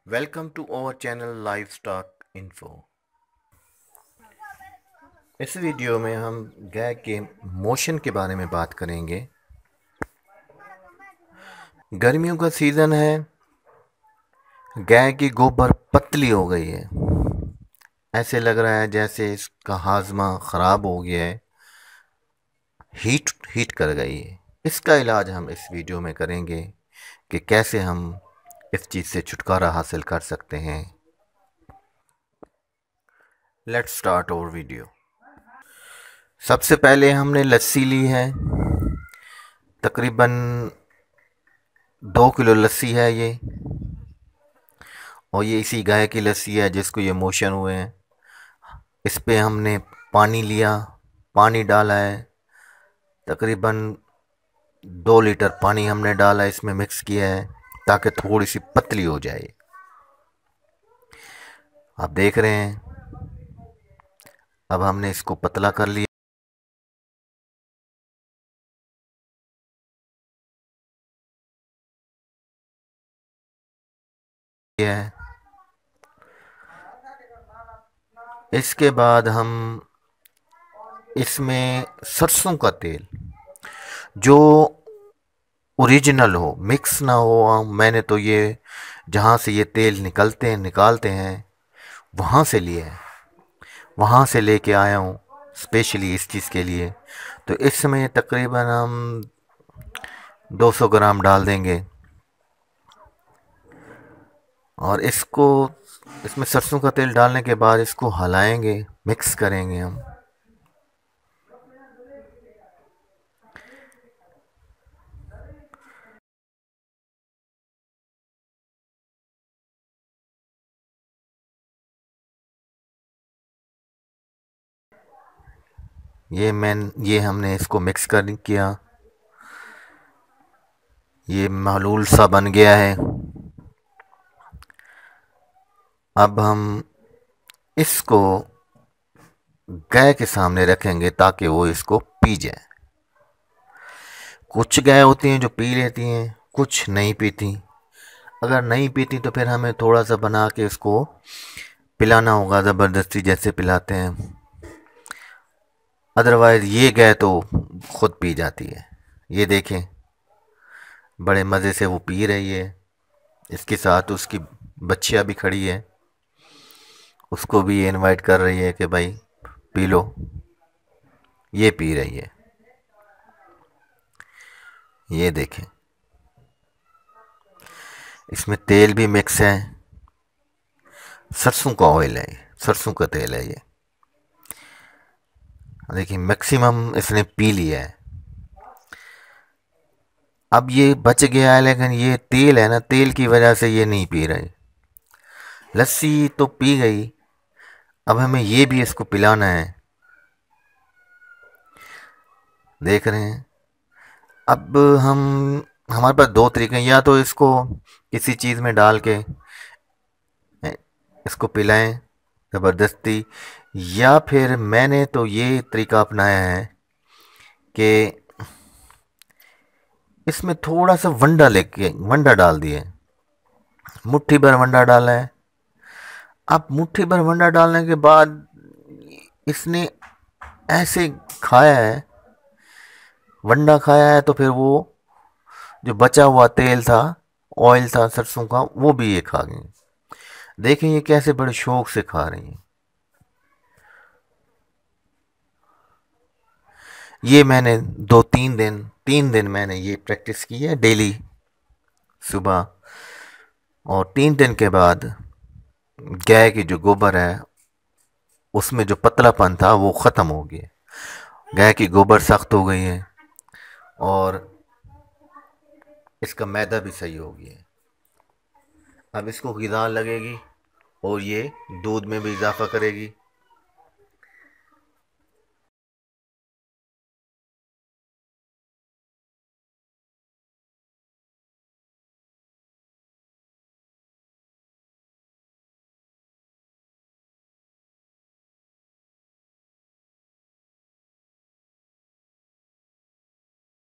Welcome to our channel livestock info. इस video में हम गाय के मोशन के बारे में बात करेंगे। गर्मियों का सीज़न है, गाय की गोबर पतली हो गई है। ऐसे लग रहा है जैसे इसका हाजमा ख़राब हो गया है, हीट हीट कर गई है। इसका इलाज हम इस वीडियो में करेंगे कि कैसे हम इस चीज़ से छुटकारा हासिल कर सकते हैं। Let's start our video. सबसे पहले हमने लस्सी ली है, तकरीबन 2 किलो लस्सी है ये, और ये इसी गाय की लस्सी है जिसको ये मोशन हुए हैं। इस पे हमने पानी लिया, पानी डाला है, तकरीबन 2 लीटर पानी हमने डाला, इसमें मिक्स किया है ताकि थोड़ी सी पतली हो जाए। आप देख रहे हैं, अब हमने इसको पतला कर लिया है। इसके बाद हम इसमें सरसों का तेल, जो ओरिजिनल हो, मिक्स ना हो। मैंने तो ये जहाँ से ये तेल निकालते हैं वहाँ से लिए है, वहाँ से लेके आया हूँ स्पेशली इस चीज़ के लिए। तो इसमें तकरीबन हम 200 ग्राम डाल देंगे, और इसमें सरसों का तेल डालने के बाद इसको हलाएंगे, मिक्स करेंगे हम। ये हमने इसको मिक्स कर किया, ये महलूल सा बन गया है। अब हम इसको गाय के सामने रखेंगे ताकि वो इसको पी जाए। कुछ गाय होती हैं जो पी लेती हैं, कुछ नहीं पीती। अगर नहीं पीती तो फिर हमें थोड़ा सा बना के इसको पिलाना होगा, ज़बरदस्ती जैसे पिलाते हैं। अदरवाइज़ ये गाय तो खुद पी जाती है। ये देखें, बड़े मज़े से वो पी रही है। इसके साथ उसकी बच्चियाँ भी खड़ी है, उसको भी ये इनवाइट कर रही है कि भाई पी लो। ये पी रही है, ये देखें। इसमें तेल भी मिक्स है, सरसों का ऑयल है, सरसों का तेल है ये। देखिए मैक्सिमम इसने पी लिया है। अब ये बच गया है, लेकिन ये तेल है ना, तेल की वजह से ये नहीं पी रही। लस्सी तो पी गई, अब हमें ये भी इसको पिलाना है। देख रहे हैं। अब हमारे पास दो तरीके हैं, या तो इसको किसी चीज़ में डाल के इसको पिलाएं ज़बरदस्ती, या फिर मैंने तो ये तरीका अपनाया है कि इसमें थोड़ा सा वंडा डाल दिए, मुट्ठी भर वंडा डाला है। अब मुट्ठी भर वंडा डालने के बाद इसने ऐसे खाया है, वंडा खाया है, तो फिर वो जो बचा हुआ तेल था, ऑयल था सरसों का, वो भी ये खा गई। देखें ये कैसे बड़े शौक से खा रही हैं। ये मैंने 3 दिन मैंने ये प्रैक्टिस की है डेली सुबह, और 3 दिन के बाद गाय की जो गोबर है उसमें जो पतलापन था वो ख़त्म हो गया। गाय की गोबर सख्त हो गई है, और इसका मैदा भी सही हो गया है। अब इसको ग़िज़ा लगेगी और ये दूध में भी इजाफ़ा करेगी।